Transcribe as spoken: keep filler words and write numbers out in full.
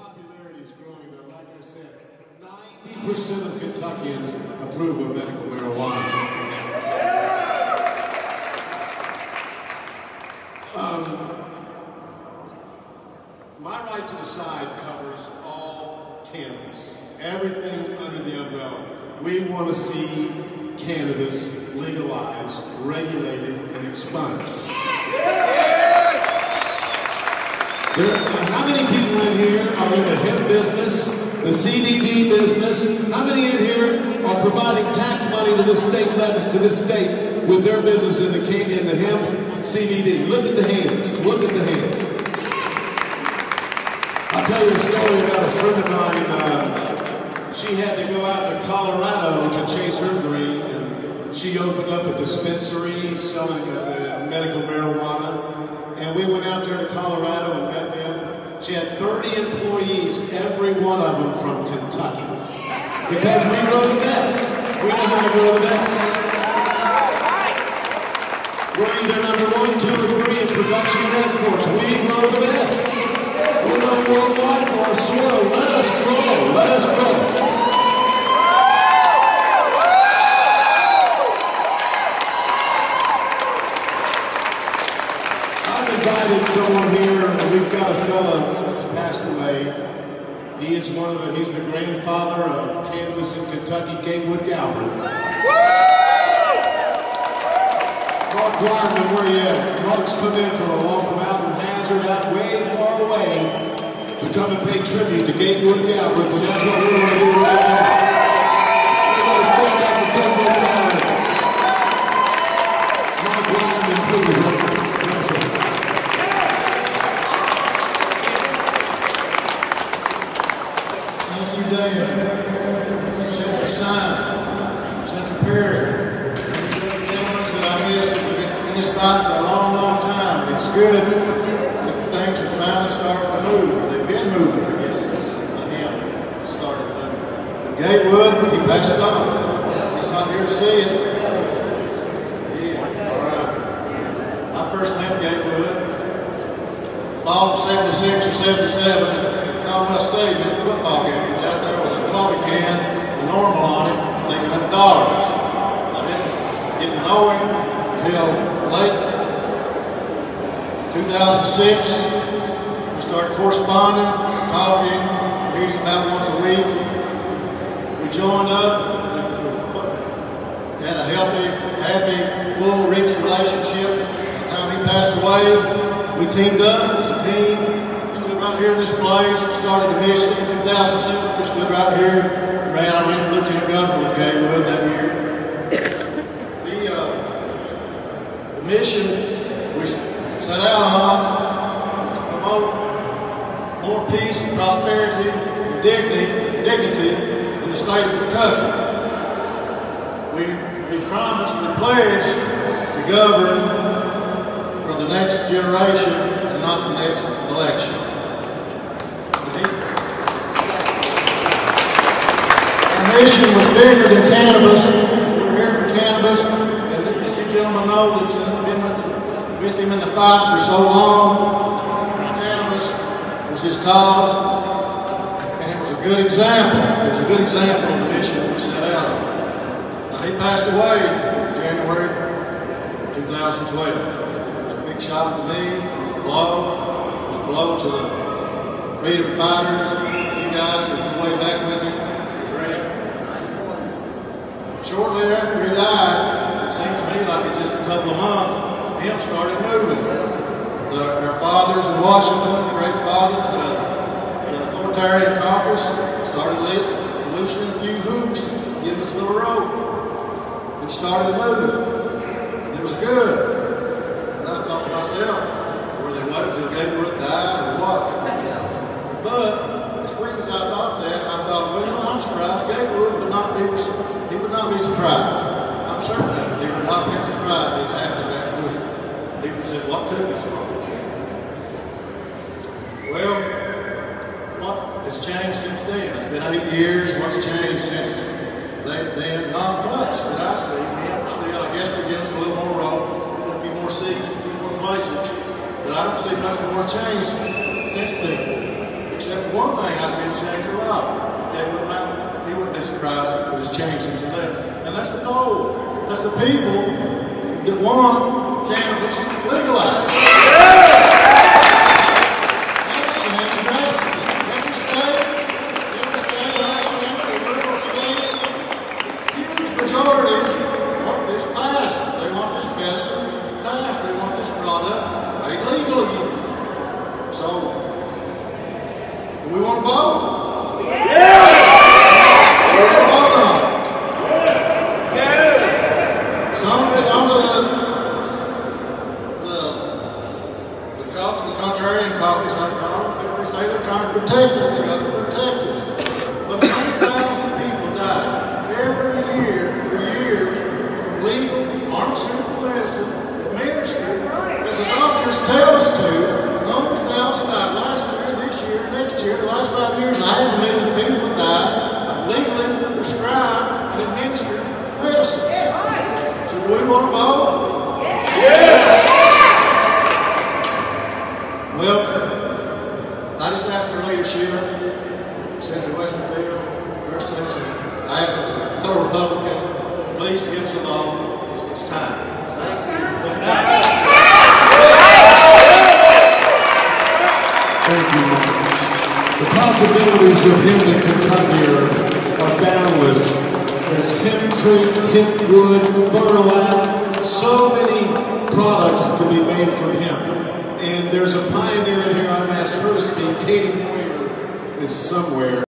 popularity is growing, though. Like I said, ninety percent of Kentuckians approve of medical marijuana. Um, my right to decide covers all cannabis, everything under the umbrella. We want to see cannabis legalized, regulated, and expunged. There, how many people in here are in the hemp business, the C B D business? How many in here are providing tax money to the state levies, to this state, with their business in the, in the hemp C B D? Look at the hands. Look at the hands. I'll tell you a story about a friend of mine. Uh, she had to go out to Colorado to chase her dream, and she opened up a dispensary selling uh, medical marijuana. And we went out there to Colorado and met them. She had thirty employees, every one of them from Kentucky. Because we grow the best. We know how to grow the best. We're either number one, two, or three in production and exports. We grow the best. We're known worldwide for our soil. Let us grow. Let us grow. Invited someone here. We've got a fella that's passed away. He is one of the, he's the grandfather of cannabis in Kentucky, Gatewood Galbraith. Mark Wireman, where you at? Mark's come in from a long from out from Hazard, out way far away, to come and pay tribute to Gatewood Galbraith, and that's what we're going to do right now. Everybody stand up for Gatewood Galbraith. Mark Wireman, please. Dan, Senator Simon, Senator Perry, the gentlemen that I missed have been in this fight for a long, long time. It's good that things are finally starting to move. They've been moving, I guess. That's him started moving. But Gatewood, he passed on. He's not here to see it. He is. All right. I first met Gatewood fall of seventy-six or seventy-seven at Commonwealth Stadium at the football game. He was out there with a coffee can, a normal on it, taking up dollars. I didn't get to know him until late two thousand six. We started corresponding, talking, meeting about once a week. We joined up. We had a healthy, happy, full, rich relationship. By the time he passed away, we teamed up as a team. We stood right here in this place. We started the mission in two thousand seven. We stood right here, ran out into Lieutenant Governor with Gatewood that year. The, uh, the mission we set out on was to promote more peace and prosperity and dignity, dignity in the state of Kentucky. We, we promised, we pledged to govern for the next generation and not the next election. Our mission was bigger than cannabis. We were here for cannabis, and as you gentlemen know, that you've been with, the, with him in the fight for so long, cannabis was his cause, and it was a good example. It was a good example of the mission that we set out on. Now, he passed away in January two thousand twelve. Shock to me, it was a blow. It was a blow to the freedom fighters, you guys that were way back with him. Shortly after he died, it seems to me like in just a couple of months, him started moving. The, our fathers in Washington, the great fathers, the, the authoritarian caucus, started loosening a few hoops, giving us a little rope. It started moving. And it was good. I thought to myself, were they waiting until Gatewood died or what? But as quick as I thought that, I thought, well, I'm surprised Gatewood would not be, he would not be surprised. I'm certain that he would not be surprised that it happened that quick. People said, what took us from? Well, what has changed since then? It's been eight years. What's changed since then? Not much that I see. I guess we're getting us a little more rope, a few more seats, a few more places. But I don't see much more change since then. Except one thing I see has changed a lot. They would not, he wouldn't be surprised if it's changed since he left. And that's the goal. That's the people that want cannabis legalized. That's changed drastically. Every state, every state, every state, the liberal states, huge majorities want this passed. They want this medicine passed. They want this product made legal again. So, do we want to vote? Yeah! yeah. We want to vote on it. Yeah. Some, some of the, the, the, the contrarian copies, like they say they're trying to protect us. They got to protect us. But one hundred thousand people die every year for years from legal pharmaceutical medicine administered, as the doctors tell us to. one hundred thousand died last year, this year, next year, the last five years, half a million people died of legally prescribed and administered medicines. So do we want to vote? Yeah. Well, I just asked for leadership, Senator Westerfield versus I asked as a fellow Republican, please give us a vote. It's, it's time. It's time. Thank you. The possibilities with hemp in Kentucky are, are boundless. There's hempcrete, hempwood, burlap, so many products that can be made from hemp. And there's a pioneer in here, I've asked her to speak. Katie Moyer is somewhere.